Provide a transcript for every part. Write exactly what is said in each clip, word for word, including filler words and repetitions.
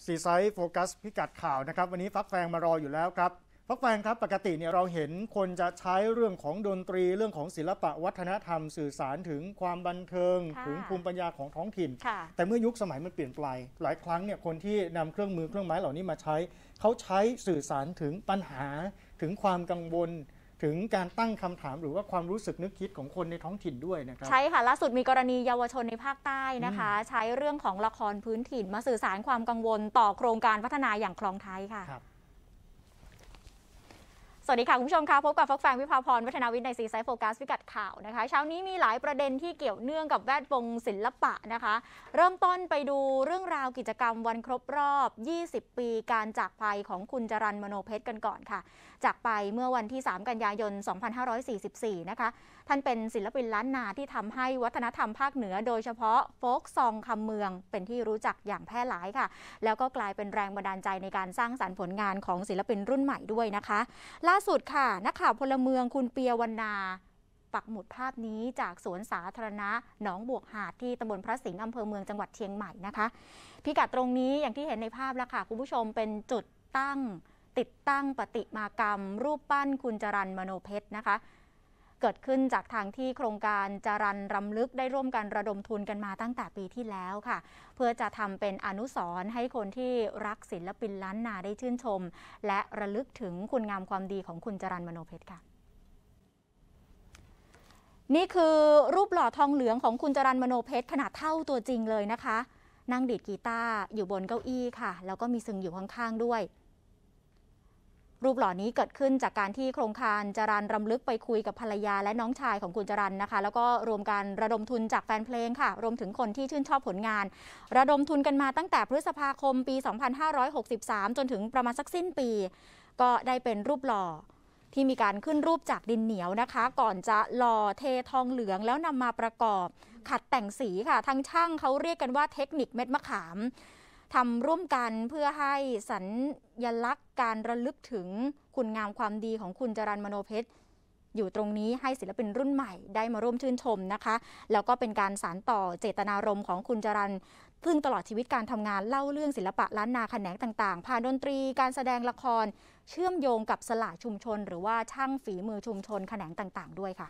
ซีไซส์โฟกัสพิกัดข่าวนะครับวันนี้ฟักแฟงมารออยู่แล้วครับฟักแฟงครับปกติเนี่ยเราเห็นคนจะใช้เรื่องของดนตรีเรื่องของศิลปะวัฒนธรรมสื่อสารถึงความบันเทิงถึงภูมิปัญญาของท้องถิ่นแต่เมื่อยุคสมัยมันเปลี่ยนไปหลายครั้งเนี่ยคนที่นำเครื่องมือเครื่องไม้เหล่านี้มาใช้เขาใช้สื่อสารถึงปัญหาถึงความกังวลถึงการตั้งคำถามหรือว่าความรู้สึกนึกคิดของคนในท้องถิ่นด้วยนะครับใช่ค่ะล่าสุดมีกรณีเยาวชนในภาคใต้นะคะใช้เรื่องของละครพื้นถิ่นมาสื่อสารความกังวลต่อโครงการพัฒนาอย่างคลองไทยค่ะสวัสดีค่ะคุณผู้ชมคะพบกับฟักแฟงวิภาพรวัฒนาวิทย์ในซีไซส์โฟกัสพิกัดข่าวนะคะเช้านี้มีหลายประเด็นที่เกี่ยวเนื่องกับแวดวงศิลปะนะคะเริ่มต้นไปดูเรื่องราวกิจกรรมวันครบรอบยี่สิบปีการจากไปของคุณจรัญ มโนเพชรกันก่อนค่ะจากไปเมื่อวันที่สามกันยายนสองพันห้าร้อยสี่สิบสี่นะคะท่านเป็นศิลปินล้านนาที่ทำให้วัฒนธรรมภาคเหนือโดยเฉพาะโฟล์คซองคำเมืองเป็นที่รู้จักอย่างแพร่หลายค่ะแล้วก็กลายเป็นแรงบันดาลใจในการสร้างสรรค์ผลงานของศิลปินรุ่นใหม่ด้วยนะคะล่าสุดค่ะนักข่าวพลเมืองคุณเปียวรรณาปักหมุดภาพนี้จากสวนสาธารณะหนองบวกหาดที่ตำบลพระสิงห์อำเภอเมืองจังหวัดเชียงใหม่นะคะพิกัดตรงนี้อย่างที่เห็นในภาพแล้วค่ะคุณผู้ชมเป็นจุดตั้งติดตั้งประติมากรรมรูปปั้นคุณจรัญ มโนเพชรนะคะเกิดขึ้นจากทางที่โครงการจรัญรำลึกได้ร่วมกันระดมทุนกันมาตั้งแต่ปีที่แล้วค่ะเพื่อจะทำเป็นอนุสรณ์ให้คนที่รักศิลปินล้านนาได้ชื่นชมและระลึกถึงคุณงามความดีของคุณจรัญ มโนเพชรค่ะนี่คือรูปหล่อทองเหลืองของคุณจรัญ มโนเพชรขนาดเท่าตัวจริงเลยนะคะนั่งดีดกีตาร์อยู่บนเก้าอี้ค่ะแล้วก็มีซึงอยู่ข้างๆด้วยรูปหล่อนี้เกิดขึ้นจากการที่โครงการจรัญรำลึกไปคุยกับภรรยาและน้องชายของคุณจรัญนะคะแล้วก็รวมการระดมทุนจากแฟนเพลงค่ะรวมถึงคนที่ชื่นชอบผลงานระดมทุนกันมาตั้งแต่พฤษภาคมปีสองพันห้าร้อยหกสิบสามจนถึงประมาณสักสิ้นปีก็ได้เป็นรูปหล่อที่มีการขึ้นรูปจากดินเหนียวนะคะก่อนจะหล่อเททองเหลืองแล้วนำมาประกอบขัดแต่งสีค่ะทั้งช่างเขาเรียกกันว่าเทคนิคเม็ดมะขามทำร่วมกันเพื่อให้สัญลักษณ์การระลึกถึงคุณงามความดีของคุณจรัญ มโนเพชรอยู่ตรงนี้ให้ศิลปินรุ่นใหม่ได้มาร่วมชื่นชมนะคะแล้วก็เป็นการสานต่อเจตนารมณ์ของคุณจรัญซึ่งตลอดชีวิตการทำงานเล่าเรื่องศิลปะล้านนาแขนงต่างๆผ่านดนตรีการแสดงละครเชื่อมโยงกับสลาชุมชนหรือว่าช่างฝีมือชุมชนแขนงต่างๆด้วยค่ะ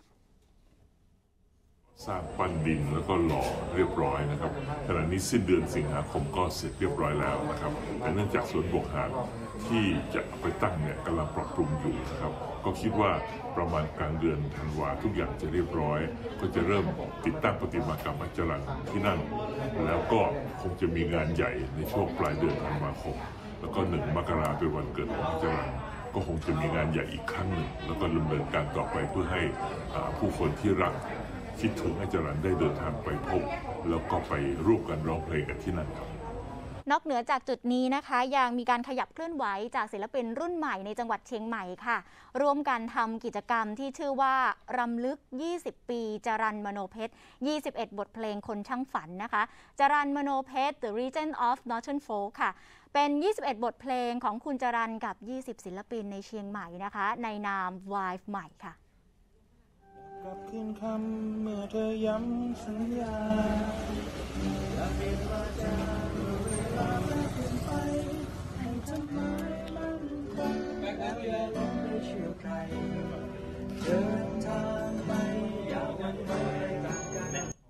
สร้างปั้นดินแล้วก็หล่อเรียบร้อยนะครับขณะนี้สิ้นเดือนสิงหาคมก็เสร็จเรียบร้อยแล้วนะครับแต่เนื่องจากสวนบวกหาดที่จะไปตั้งเนี่ยกำลังปรับปรุงอยู่นะครับก็คิดว่าประมาณกลางเดือนธันวาทุกอย่างจะเรียบร้อยก็จะเริ่มติดตั้งประติมากรรมจรัญที่นั่นแล้วก็คงจะมีงานใหญ่ในช่วงปลายเดือนธันวาคมแล้วก็หนึ่งมกราเป็นวันเกิดของจรัญก็คงจะมีงานใหญ่อีกครั้งหนึ่งแล้วก็ดำเนินการต่อไปเพื่อให้ผู้คนที่รักคิดถึงให้จรัญได้เดินทางไปพบแล้วก็ไปร่วมกันร้องเพลงกันที่นั่นครับนอกเหนือจากจุดนี้นะคะยังมีการขยับเคลื่อนไหวจากศิลปินรุ่นใหม่ในจังหวัดเชียงใหม่ค่ะร่วมกันทำกิจกรรมที่ชื่อว่ารำลึกยี่สิบปีจรัญ มโนเพชรยี่สิบเอ็ดบทเพลงคนช่างฝันนะคะจรัญ มโนเพชร The Regent of Northern Folk ค่ะเป็นยี่สิบเอ็ดบทเพลงของคุณจรัญกับยี่สิบศิลปินในเชียงใหม่นะคะในนาม Vibe ใหม่ค่ะกลับคืนคำเมื่อเธอย้ำสัญญาอย่าเปลี่ยนวาจาเมื่อเวลาเปลี่ยนไปให้จดหมายมั่นคงอย่าลงไปเชื่อใครเดินทางไปอย่าหวั่นไหวจากกัน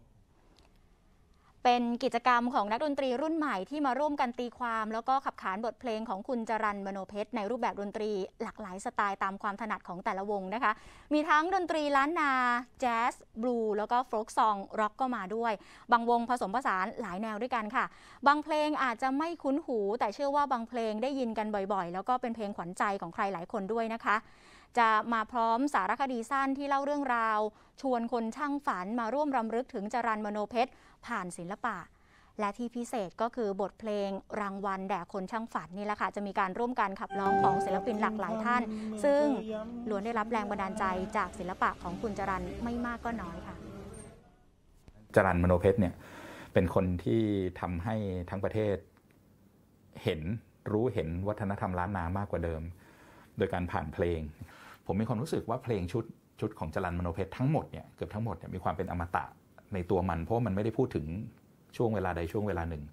เป็นกิจกรรมของนักดนตรีรุ่นใหม่ที่มาร่วมกันตีความแล้วก็ขับขานบทเพลงของคุณจรัญ มโนเพชรในรูปแบบดนตรีหลากหลายสไตล์ตามความถนัดของแต่ละวงนะคะมีทั้งดนตรีล้านนาแจ๊สบลูแล้วก็โฟล์คซองร็อกก็มาด้วยบางวงผสมผสานหลายแนวด้วยกันค่ะบางเพลงอาจจะไม่คุ้นหูแต่เชื่อว่าบางเพลงได้ยินกันบ่อยๆแล้วก็เป็นเพลงขวัญใจของใครหลายคนด้วยนะคะจะมาพร้อมสารคดีสั้นที่เล่าเรื่องราวชวนคนช่างฝันมาร่วมรำลึกถึงจรัญ มโนเพชรผ่านศิลปะและที่พิเศษก็คือบทเพลงรางวัลแด่คนช่างฝันนี่แหละค่ะจะมีการร่วมกันขับร้องของศิลปินหลากหลายท่านซึ่งล้วนได้รับแรงบันดาลใจจากศิลปะของคุณจรัญไม่มากก็น้อยค่ะจรัญ มโนเพชรเนี่ยเป็นคนที่ทำให้ทั้งประเทศเห็นรู้เห็นวัฒนธรรมล้านนามากกว่าเดิมโดยการผ่านเพลงผมมีความรู้สึกว่าเพลงชุดชุดของจรัญ มโนเพชรทั้งหมดเนี่ยเกือบทั้งหมดเนี่ยมีความเป็นอมตะในตัวมันเพราะมันไม่ได้พูดถึงช่วงเวลาใดช่วงเวลาหนึ่ง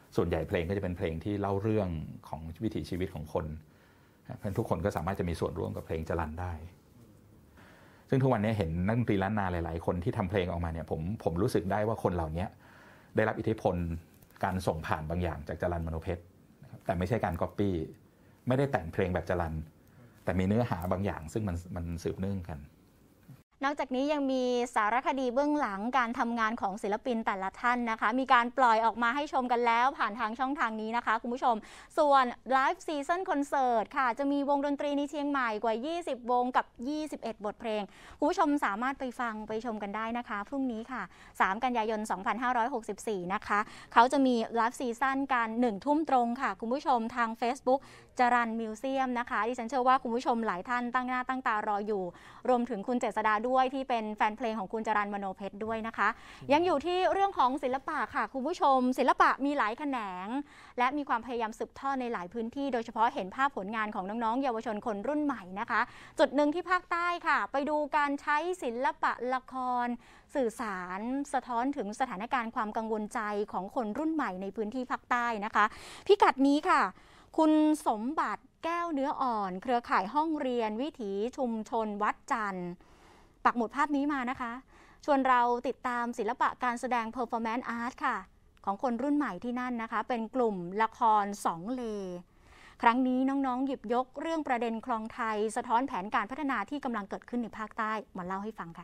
ส่วนใหญ่เพลงก็จะเป็นเพลงที่เล่าเรื่องของวิถีชีวิตของคนเพราะฉะนั้นทุกคนก็สามารถจะมีส่วนร่วมกับเพลงจรัญได้ซึ่งทุกวันนี้เห็นนักดนตรีล้านนาหลายๆคนที่ทำเพลงออกมาเนี่ยผมผมรู้สึกได้ว่าคนเหล่านี้ได้รับอิทธิพลการส่งผ่านบางอย่างจากจรัญมโนเพชรแต่ไม่ใช่การก๊อปปี้ไม่ได้แต่งเพลงแบบจรัญแต่มีเนื้อหาบางอย่างซึ่งมันมันสืบเนื่องกันนอกจากนี้ยังมีสารคดีเบื้องหลังการทำงานของศิลปินแต่ละท่านนะคะมีการปล่อยออกมาให้ชมกันแล้วผ่านทางช่องทางนี้นะคะคุณผู้ชมส่วนไลฟ์ซีซั่นคอนเสิร์ตค่ะจะมีวงดนตรีในเชียงใหม่กว่ายี่สิบวงกับยี่สิบเอ็ดบทเพลงคุณผู้ชมสามารถไปฟังไปชมกันได้นะคะพรุ่งนี้ค่ะสามกันยายนสองพันห้าร้อยหกสิบสี่นะคะเขาจะมีไลฟ์ซีซั่นกันหนึ่งทุ่มตรงค่ะคุณผู้ชมทาง Facebook จรัญมิวเซียมนะคะดิฉันเชื่อว่าคุณผู้ชมหลายท่านตั้งหน้าตั้งตารออยู่รวมถึงคุณเจษฎาด้วยที่เป็นแฟนเพลงของคุณจรัญมโนเพชรด้วยนะคะยังอยู่ที่เรื่องของศิลปะค่ะคุณผู้ชมศิลปะมีหลายแขนงและมีความพยายามสืบทอดในหลายพื้นที่โดยเฉพาะเห็นภาพผลงานของน้องๆเยาวชนคนรุ่นใหม่นะคะจุดหนึ่งที่ภาคใต้ค่ะไปดูการใช้ศิลปะละครสื่อสารสะท้อนถึงสถานการณ์ความกังวลใจของคนรุ่นใหม่ในพื้นที่ภาคใต้นะคะพิกัดนี้ค่ะคุณสมบัติแก้วเนื้ออ่อนเครือข่ายห้องเรียนวิถีชุมชนวัดจันทร์ปักหมุดภาพนี้มานะคะชวนเราติดตามศิลปะการแสดง performance art ค่ะของคนรุ่นใหม่ที่นั่นนะคะเป็นกลุ่มละครสองเลครั้งนี้น้องๆหยิบยกเรื่องประเด็นคลองไทยสะท้อนแผนการพัฒนาที่กำลังเกิดขึ้นในภาคใต้มาเล่าให้ฟังค่ะ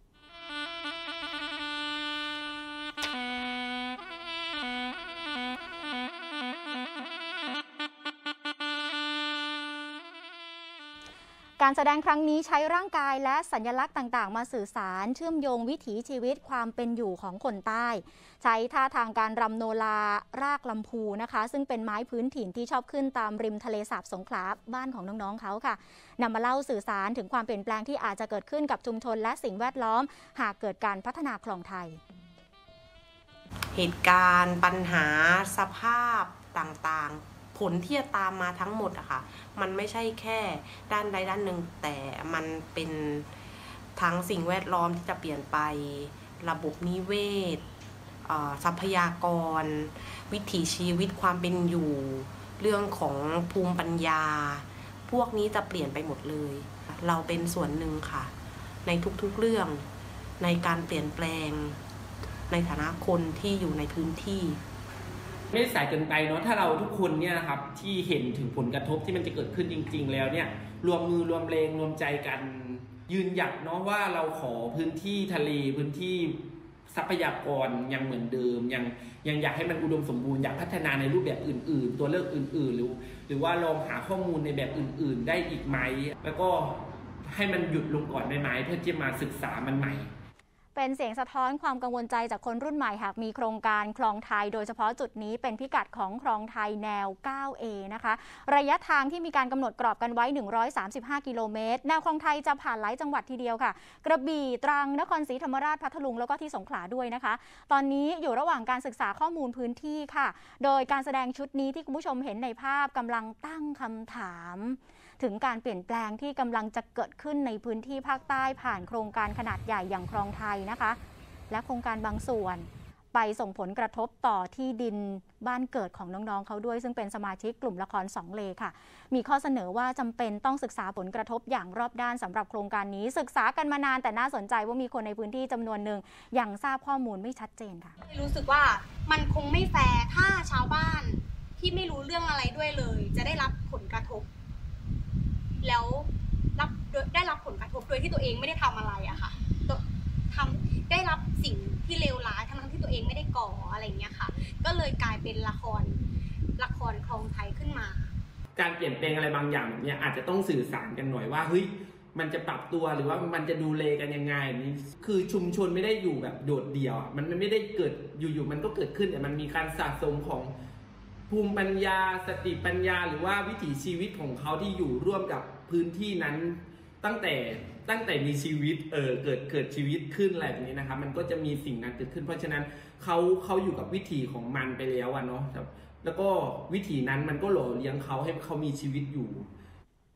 การแสดงครั้งนี้ใช้ร่างกายและสัญลักษณ์ต่างๆมาสื่อสารเชื่อมโยงวิถีชีวิตความเป็นอยู่ของคนใต้ใช้ท่าทางการรำโนรารากลำพูนะคะซึ่งเป็นไม้พื้นถิ่นที่ชอบขึ้นตามริมทะเลสาบสงขลาบ้านของน้องๆเขาค่ะนำมาเล่าสื่อสารถึงความเปลี่ยนแปลงที่อาจจะเกิดขึ้นกับชุมชนและสิ่งแวดล้อมหากเกิดการพัฒนาคลองไทยเหตุการณ์ปัญหาสภาพต่างๆผลที่จะตามมาทั้งหมดอะค่ะมันไม่ใช่แค่ด้านใดด้านหนึ่งแต่มันเป็นทั้งสิ่งแวดล้อมที่จะเปลี่ยนไประบบนิเวศทรัพยากรวิถีชีวิตความเป็นอยู่เรื่องของภูมิปัญญาพวกนี้จะเปลี่ยนไปหมดเลยเราเป็นส่วนหนึ่งค่ะในทุกๆเรื่องในการเปลี่ยนแปลงในฐานะคนที่อยู่ในพื้นที่ไม่สายเกินไปเนาะถ้าเราทุกคนเนี่ยนะครับที่เห็นถึงผลกระทบที่มันจะเกิดขึ้นจริงๆแล้วเนี่ยรวมมือรวมแรงรวมใจกันยืนหยัดเนาะว่าเราขอพื้นที่ทะเลพื้นที่ทรัพยากรยังเหมือนเดิมยังยังอยากให้มันอุดมสมบูรณ์อยากพัฒนาในรูปแบบอื่นๆตัวเลือกอื่นๆหรือหรือว่าลองหาข้อมูลในแบบอื่นๆได้อีกไหมแล้วก็ให้มันหยุดลงก่อนได้ไหมเพื่อที่จะมาศึกษามันใหม่เป็นเสียงสะท้อนความกังวลใจจากคนรุ่นใหม่หากมีโครงการคลองไทยโดยเฉพาะจุดนี้เป็นพิกัดของคลองไทยแนว ไนน์ เอ นะคะระยะทางที่มีการกำหนดกรอบกันไว้หนึ่งร้อยสามสิบห้ากิโลเมตรแนวคลองไทยจะผ่านหลายจังหวัดทีเดียวค่ะกระบี่ตรังนครศรีธรรมราชพัทลุงแล้วก็ที่สงขลาด้วยนะคะตอนนี้อยู่ระหว่างการศึกษาข้อมูลพื้นที่ค่ะโดยการแสดงชุดนี้ที่คุณผู้ชมเห็นในภาพกำลังตั้งคำถามถึงการเปลี่ยนแปลงที่กำลังจะเกิดขึ้นในพื้นที่ภาคใต้ผ่านโครงการขนาดใหญ่อย่างคลองไทยนะคะและโครงการบางส่วนไปส่งผลกระทบต่อที่ดินบ้านเกิดของน้องๆเขาด้วยซึ่งเป็นสมาชิกกลุ่มละครสองเลค่ะมีข้อเสนอว่าจำเป็นต้องศึกษาผลกระทบอย่างรอบด้านสำหรับโครงการนี้ศึกษากันมานานแต่น่าสนใจว่ามีคนในพื้นที่จำนวนหนึ่งยังทราบข้อมูลไม่ชัดเจนค่ะรู้สึกว่ามันคงไม่แฟร์ถ้าชาวบ้านที่ไม่รู้เรื่องอะไรด้วยเลยจะได้รับผลกระทบแล้วรับได้รับผลกระทบโดยที่ตัวเองไม่ได้ทำอะไรอะค่ะทำได้รับสิ่งที่เลวร้ายทั้งที่ตัวเองไม่ได้ก่ออะไรเงี้ยค่ะก็เลยกลายเป็นละครละครคลองไทยขึ้นมาการเปลี่ยนแปลงอะไรบางอย่างเนี่ยอาจจะต้องสื่อสารกันหน่อยว่าเฮ้ยมันจะปรับตัวหรือว่ามันจะดูแลกันยังไงนี่คือชุมชนไม่ได้อยู่แบบโดดเดี่ยวมันไม่ได้เกิดอยู่ๆมันก็เกิดขึ้นแต่มันมีการสะสมของภูมิปัญญาสติปัญญาหรือว่าวิถีชีวิตของเขาที่อยู่ร่วมกับพื้นที่นั้นตั้งแต่ตั้งแต่มีชีวิตเออเกิดเกิดชีวิตขึ้นอะไรแบบนี้นะครับมันก็จะมีสิ่งนั้นเกิดขึ้นเพราะฉะนั้นเขาเขาอยู่กับวิถีของมันไปแล้วอะเนาะแล้วก็วิถีนั้นมันก็หล่อเลี้ยงเขาให้เขามีชีวิตอยู่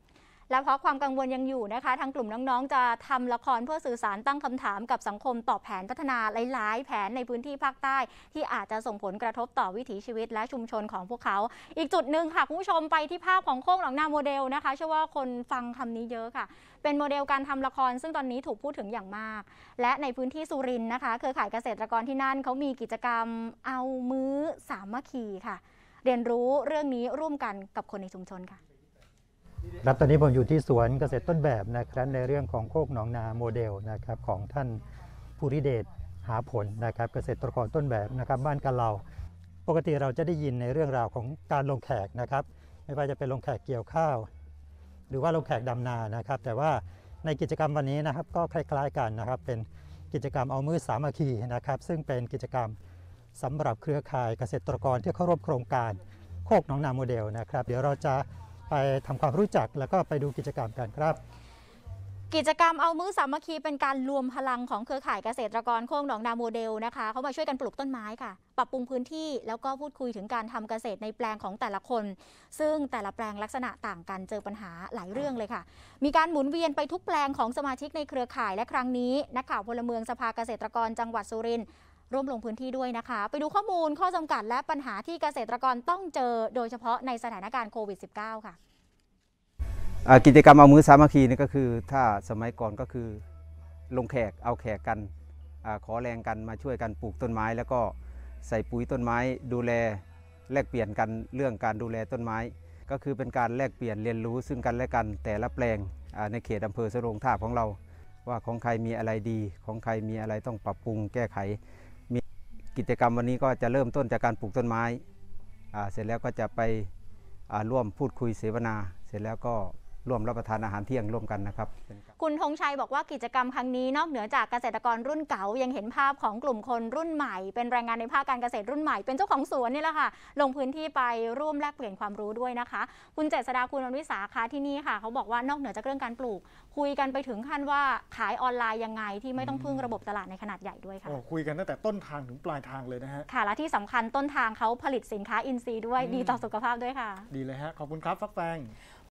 และเพราะความกังวลยังอยู่นะคะทางกลุ่มน้องๆจะทำละครเพื่อสื่อสารตั้งคำถามกับสังคมต่อแผนพัฒนาหลายๆแผนในพื้นที่ภาคใต้ที่อาจจะส่งผลกระทบต่อวิถีชีวิตและชุมชนของพวกเขาอีกจุดหนึ่งค่ะคุณผู้ชมไปที่ภาพของโคกหนองนาโมเดลนะคะเชื่อว่าคนฟังคำนี้เยอะค่ะเป็นโมเดลการทำละครซึ่งตอนนี้ถูกพูดถึงอย่างมากและในพื้นที่สุรินทร์นะคะเครือข่ายเกษตรกรที่นั่นเขามีกิจกรรมเอามื้อสามัคคีค่ะเรียนรู้เรื่องนี้ร่วมกันกับคนในชุมชนค่ะครับตอนนี้ผมอยู่ที่สวนเกษตรต้นแบบนะครับในเรื่องของโคกหนองนาโมเดลนะครับของท่านภูริเดชหาผลนะครับเกษตรกรต้นแบบนะครับบ้านกะเหลาปกติเราจะได้ยินในเรื่องราวของการลงแขกนะครับไม่ว่าจะเป็นลงแขกเกี่ยวข้าวหรือว่าลงแขกดำนานะครับแต่ว่าในกิจกรรมวันนี้นะครับก็คล้ายๆกันนะครับเป็นกิจกรรมเอามื้อสามัคคีนะครับซึ่งเป็นกิจกรรมสำหรับเครือข่ายเกษตรกรที่เข้าร่วมโครงการโคกหนองนาโมเดลนะครับเดี๋ยวเราจะไปทำความรู้จักแล้วก็ไปดูกิจกรรมกันครับกิจกรรมเอามื้อสามัคคีเป็นการรวมพลังของเครือข่ายเกษตรกรโคกหนองนาโมเดลนะคะเขามาช่วยกันปลูกต้นไม้ค่ะปรับปรุงพื้นที่แล้วก็พูดคุยถึงการทำเกษตรในแปลงของแต่ละคนซึ่งแต่ละแปลงลักษณะต่างกันเจอปัญหาหลายเรื่องเลยค่ะมีการหมุนเวียนไปทุกแปลงของสมาชิกในเครือข่ายและครั้งนี้นักข่าวพลเมืองสภาเกษตรกรจังหวัดสุรินทร์ร่วมลงพื้นที่ด้วยนะคะไปดูข้อมูลข้อจำกัดและปัญหาที่เกษตรกรต้องเจอโดยเฉพาะในสถานการณ์โควิด สิบเก้า ค่ะกิจกรรมเอามื้อสามัคคีนี่ก็คือถ้าสมัยก่อนก็คือลงแขกเอาแขกกันอขอแรงกันมาช่วยกันปลูกต้นไม้แล้วก็ใส่ปุ๋ยต้นไม้ดูแลแลกเปลี่ยนกันเรื่องการดูแลต้นไม้ก็คือเป็นการแลกเปลี่ยนเรียนรู้ซึ่งกันและกันแต่ละแปลงในเขตอำเภอสโรงทาบของเราว่าของใครมีอะไรดีของใครมีอะไรต้องปรับปรุงแก้ไขมีกิจกรรมวันนี้ก็จะเริ่มต้นจากการปลูกต้นไม้เสร็จแล้วก็จะไปร่วมพูดคุยเสวนาเสร็จแล้วก็ร่วมรับประทานอาหารเที่ยงร่วมกันนะครับคุณธงชัยบอกว่ากิจกรรมครั้งนี้นอกเหนือจากเกษตรกรรุ่นเก่ายังเห็นภาพของกลุ่มคนรุ่นใหม่เป็นแรงงานในภาคการเกษตรรุ่นใหม่เป็นเจ้าของสวนนี่แหละค่ะลงพื้นที่ไปร่วมแลกเปลี่ยนความรู้ด้วยนะคะคุณเจษฎาคุณอนุวิสาคะที่นี่ค่ะเขาบอกว่านอกเหนือจากเรื่องการปลูกคุยกันไปถึงขั้นว่าขายออนไลน์ยังไงที่ไม่ต้องพึ่งระบบตลาดในขนาดใหญ่ด้วยค่ะคุยกันตั้งแต่ต้นทางถึงปลายทางเลยนะฮะค่ะและที่สำคัญต้นทางเขาผลิตสินค้าอินทรีย์ด้วยดีต่อสุขภาพด้วยค่ะดีเลยฮะขอบคุณครับฟักแฟง